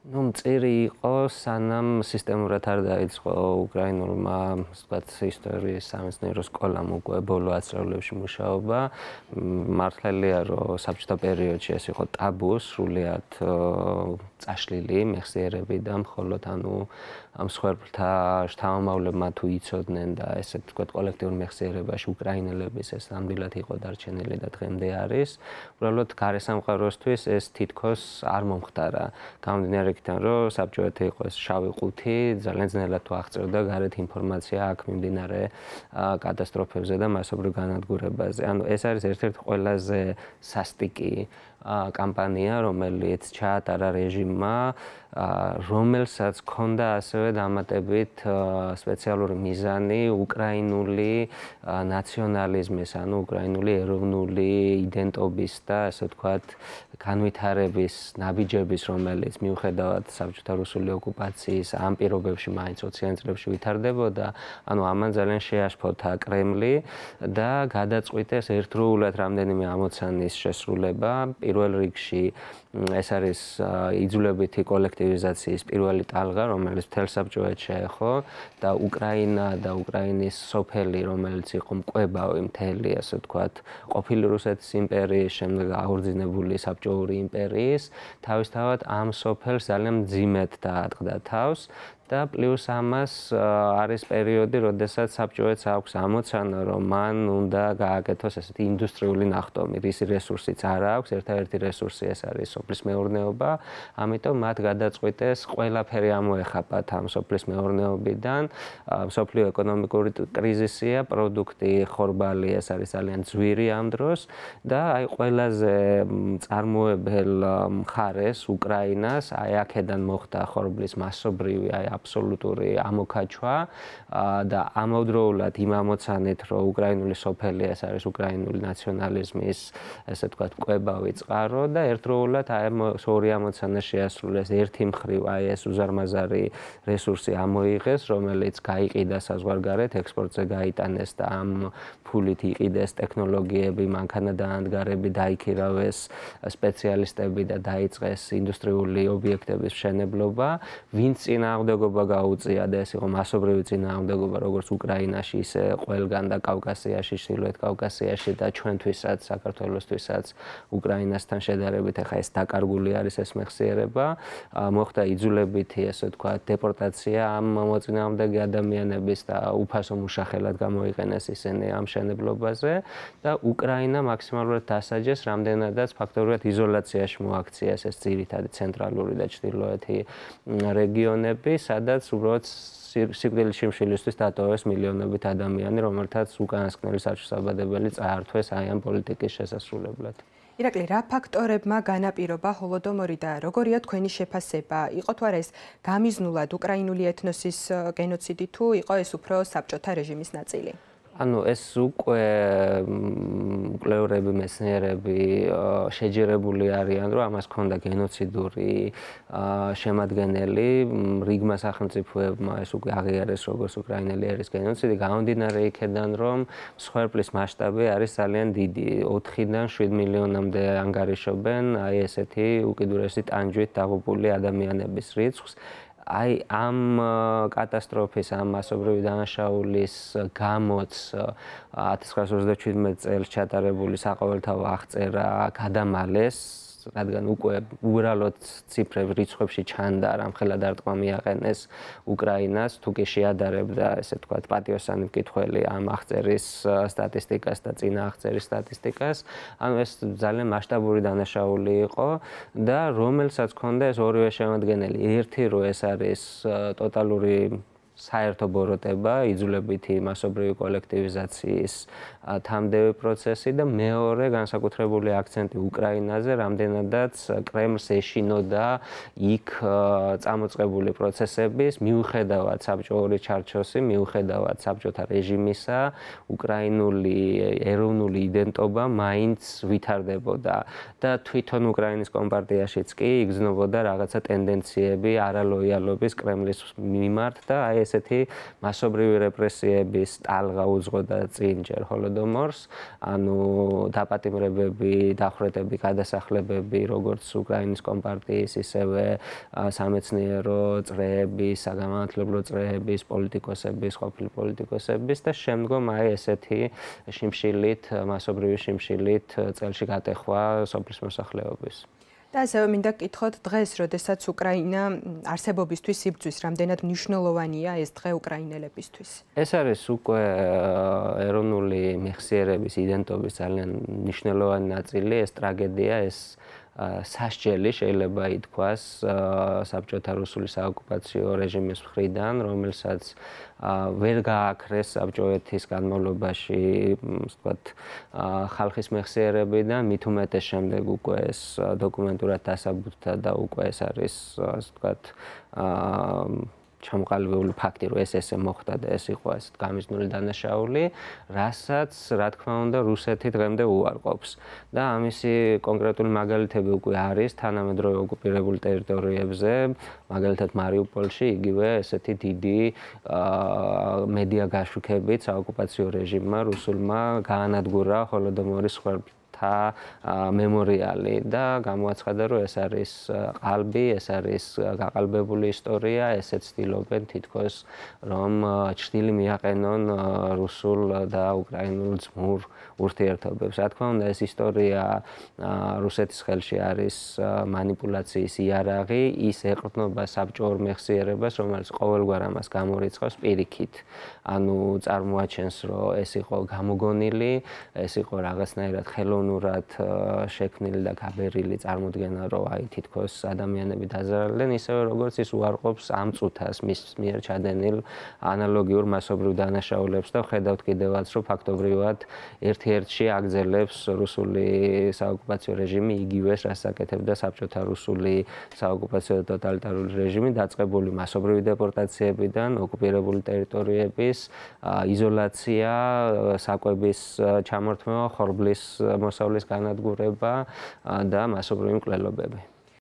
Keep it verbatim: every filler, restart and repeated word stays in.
ну, მწირი იყო, სანამ სისტემურად არ დაიწყო უკრაინულმა, ასე ვთქვათ, ისტორიის სამეცნიერო სკოლამ უკვე ბოლო ათწლეულებში მუშაობა. მართალია, რომ საბჭოთა პერიოდში ეს იყო ტაბუ, სრულიად წაშლილი მეხსიერები და მხოლოდ ანუ მსხვერპლთა შთამომავლებმა თუ იცოდნენ და ესე ვთქვათ, კოლექტიურ მეხსიერებაში უკრაინელების ეს ნამდვილად იყო დარჩენილი და დღემდე არის. უბრალოდ გარესამყაროსთვის ეს თითქოს არ მომხდარა. გამომდინარე იქიდან, რომ საბჭოეთი იყო ეს შავი ყუთი, ძალიან ძნელად თუ აღწერდა გარეთ ინფორმაცია აქ მიმდინარე კატასტროფებზე და მასობრივ განადგურებაზე. ანუ ეს არის ერთ-ერთი ყველაზე სასტიკი კამპანია, რომელიც ჩაატარა რეჟიმმა, რომელსაც ჰქონდა ასევე დამატებით სპეციალური მიზანი უკრაინული ნაციონალიზმის, ანუ უკრაინული ეროვნული იდენტობის და ასე ვთქვათ, განვითარების ნაბიჯების, რომელიც მიუხედავად საბჭოთა რუსული ოკუპაციის ამ პირობებში მაინც ოციან წლებში ვითარდებოდა, ანუ ამან ძალიან შეაშფოთა კრემლი და გადაწყვიტეს ერთდროულად რამდენიმე ამოცანის შესრულება. პირველ რიგში ეს არის იძულებითი კოლექტივიზაციის პირველი ტალღა, რომელიც მთელ საბჭოეთს შეეხო და უკრაინა და უკრაინის სოფელი, რომელიც იყო მკვებავი მთელი, ასე ვთქვათ, ყოფილი რუსეთის იმპერიის, შემდეგ აღორძინებული საბჭოური იმპერიის, თავისთავად ამ სოფელს ძალიან მძიმედ დაატყდა თავს. და პლუს ამას არის პერიოდი, როდესაც საბჭოეთს აქვს ამოცანა, რომ მან უნდა გააკეთოს ესეთი ინდუსტრიული ნახტომი, რის რესურსიც არ აქვს, ერთადერთი რესურსი ეს არის სოფლის მეურნეობა, ამიტომ მათ გადაწყვიტეს ყველაფერი ამოეხაპათ ამ სოფლის მეურნეობიდან. მსოფლიო ეკონომიკური კრიზისია, პროდუქტი, ხორბალი, ეს არის ძალიან ძვირი ამ დროს და აი ყველაზე წარმოებელ მხარეს უკრაინას, აი აქედან მოხდა ხორბლის მასობრივი აი აბსოლუტური ამოქაჩვა და ამავდროულად იმ ამოცანით, რომ უკრაინული სოფელი ეს არის უკრაინული ნაციონალიზმის, ესე ვთქვათ, მკვებავი წყარო და ერთდროულად აი ორი ამოცანა შეასრულეს. ერთი მხრივ აი ეს უზარმაზარი რესურსი ამოიღეს, რომელიც გაიყიდა საზღვარგარეთ, ექსპორტზე გაიტანეს და ამ ფულით იყიდეს ტექნოლოგიები, მანქანადაანდგარები, დაიქირავეს სპეციალისტები და დაიწყეს ინდუსტრიული ობიექტების მშენებლობა, ვინც წინააღმდეგობა გაუწია და ეს იყო მასობრივი წინააღმდეგობა როგორც უკრაინაში, ისე ყველგან და კავკასიაში, ჩრდილოეთ კავკასიაში და ჩვენთვისაც, საქართველოსთვისაც უკრაინასთან შედარებით ახლა ეს დაკარგული არის ეს მეხსიერება. მოხდა იძულებითი, ასე ვთქვათ, დეპორტაცია ამ მოწინააღმდეგე ადამიანების და უფასო მუშახელად გამოიყენეს ისინი ამ მშენებლობაზე და უკრაინა მაქსიმალურად დასაჯეს, რამდენადაც ფაქტობრივად იზოლაციაში მოაქციეს ეს ძირითადი ცენტრალური და ჩრდილოეთი რეგიონები, სადაც უბრალოდ სიკვდილის შიმშილისთვის დატოვეს მილიონობით ადამიანი, რომელთაც უკანასკნელი საჩვენებელი წაართვეს აი ამ პოლიტიკის შესასრულებლად. ირაკლი, რა ფაქტორებმა განაპირობა ჰოლოდომორი და როგორია თქვენი შეფასება? იყო თუ არა ეს გამიზნულად უკრაინული ეთნოსის გენოციდი თუ იყო ეს უფრო საბჭოთა რეჟიმის ნაწილი? ანუ ეს უკვე მკვლევრები, მეცნიერები შეჯერებული არიან, რომ ამას ჰქონდა გენოციდური შემადგენელი, რიგმა სახელმწიფოებმა ეს უკვე აღიარეს როგორც უკრაინელი ერის გენოციდი, გამომდინარე იქედან, რომ მსხვერპლის მასშტაბი არის ძალიან დიდი, ოთხიდან შვიდ მილიონამდე ანგარიშობენ აი ესეთი უკიდურესი ტანჯვით დაღუპული ადამიანების რიცხვს. აი ამ კატასტროფის, ამ მასობრივი დანაშაულის გამოც ათას ცხრაას ოცდაჩვიდმეტ წელს ჩატარებული საყოველთაო აღწერა გადამალეს, რადგან უკვე უბრალოდ ციფრები რიცხვებში ჩანდა, რამხელა დარტყმა მიაყენეს უკრაინას, თუ კი შეადარებდა, ესე ვთქვათ, პატიოსანი მკითხველი ამ აღწერის სტატისტიკას და წინა აღწერის სტატისტიკას, ანუ ეს ძალიან მასშტაბური დანაშაული იყო და რომელსაც ჰქონდა ეს ორივე შემადგენელი. ერთი რომ ეს არის ტოტალური საერთო ბოროტება, იძულებითი მასობრივი კოლექტივიზაციის თამდევი პროცესი და მეორე განსაკუთრებული აქცენტი უკრაინაზე, რამდენადაც კრემლს ეშინოდა იქ წამოწყებული პროცესების, მიუხედავად საბჭოური ჩარჩოსი, მიუხედავად საბჭოთა რეჟიმისა, უკრაინული ეროვნული იდენტობა მაინც ვითარდებოდა და თვითონ უკრაინის კომპარტიაშიც კი იგრძნობოდა რაღაცა ტენდენციები არალოიალობის კრემლის მიმართ და აი ესეთი მასობრივი რეპრესიების ტალღა უძღოდა წინ ჯერ ჰოლოდომორს, ანუ დაპატიმრებები, დახვრეტები, გადასახლებები, როგორც უკრაინის კომპარტიის, ისევე სამეცნიერო წრეების, საგამართლებლო წრეების, პოლიტიკოსების, ყოფილი პოლიტიკოსების და შემდგომ აი ესეთი შიმშილით, მასობრივი შიმშილით წელში გატეხვა სოფლის მოსახლეობის. და ასევე მინდა გკითხოთ, დღეს, როდესაც უკრაინა არსებობისთვის იბრძვის, რამდენად მნიშვნელოვანია ეს დღე უკრაინელებისთვის? ეს არის უკვე ეროვნული მეხსიერების იდენტობის ძალიან მნიშვნელოვანი ნაწილი, ეს ტრაგედია, ეს სასჯელი შეიძლება ითქვას საბჭოთა რუსული საოკუპაციო რეჟიმის მხრიდან, რომელსაც ვერ გააქრეს საბჭოეთის განმავლობაში, ასე ვთქვათ, ხალხის მეხსიერებიდან, მით უმეტეს შემდეგ უკვე ეს დოკუმენტურად დასაბუთდა და უკვე ეს არის, ასე ვთქვათ, ჩამოყალიბებული ფაქტი, რომ ეს ესე მოხდა და ეს იყო ასეთ გამიზნული დანაშაული, რასაც, რა თქმა უნდა, რუსეთი დღემდე უარყოფს. და ამისი კონკრეტული მაგალითები უკვე არის თანამედროვე ოკუპირებულ ტერიტორიებზე, მაგალითად მარიუპოლში იგივე ესეთი დიდი მედია გაშუქებით საოკუპაციო რეჟიმმა რუსულმა გაანადგურა ჰოლოდომორის მემორიალი და გამოაცხადა, რომ ეს არის ყალბი, ეს არის გაყალბებული ისტორია, ესეც ცდილობენ თითქოს რომ ჩრდილი მიაყენონ რუსულ და უკრაინულ ძმურ ურთიერთობებს. რა თქმა უნდა, ეს ისტორია რუსეთის ხელში არის მანიპულაციის იარაღი, ის ეყრდნობა საბჭოურ მეხსიერებას, რომელიც ყოველგვარ ამას გამორიცხავს პირიქით. ანუ წარმოაჩენს, რომ ეს იყო გამოგონილი, ეს იყო რაღაცნაირად ხელოვნურად შექმნილი და გაბერილი წარმოდგენა, რომ აი თითქოს ადამიანები დაზარალდნენ, ისევე როგორც ის უარყოფს ამ წუთას მის მიერ ჩადენილ ანალოგიურ მასობრივ დანაშაულებს და ხედავთ კიდევაც, რომ ფაქტობრივად ერთ-ერთში აგრძელებს რუსული საოკუპაციო რეჟიმი იგივეს, რასაც აკეთებდა საბჭოთა რუსული საოკუპაციო ტოტალიტარული რეჟიმი, დაწყებული მასობრივი დეპორტაციებიდან, ოკუპირებული ტერიტორიების იზოლაცია, საკვების ჩამორთმევა, ხორბლის მოსავლის განადგურება და მასობრივი მკვლელობები.